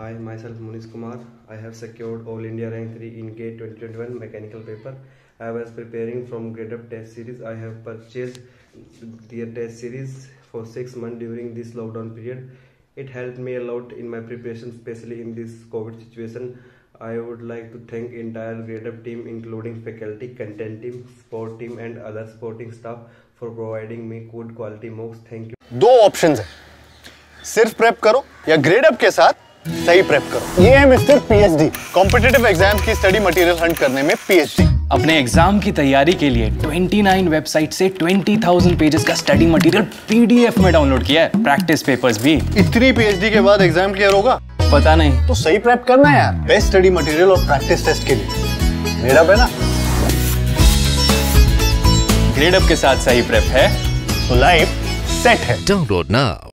Hi, myself Munish Kumar. I have secured All India Rank 3 in GATE 2021 mechanical paper. I was preparing from Grade Up test series. I have purchased the test series for 6 months during this lockdown period. It helped me a lot in my preparation, especially in this COVID situation. I would like to thank entire Grade Up team, including faculty, content team, sport team and other sporting staff for providing me good quality mocks. Thank you. दो options है, सिर्फ prep करो या grade up के साथ सही prep करो। ये है मिस्टर पीएचडी, कॉम्पिटिटिव एग्जाम्स की स्टडी मटेरियल हंट करने में पीएचडी। अपने एग्जाम की तैयारी के लिए 29 वेबसाइट से 20,000 पेजेस का स्टडी मटेरियल पीडीएफ में डाउनलोड किया है, प्रैक्टिस पेपर्स भी। इतनी पीएचडी के बाद एग्जाम क्लियर होगा? पता नहीं। तो सही प्रेप करना है यार, बेस्ट स्टडी मटेरियल और प्रैक्टिस टेस्ट के लिए ग्रेड अप है ना। ग्रेड अप के साथ सही प्रेप है तो लाइफ सेट है। Download now.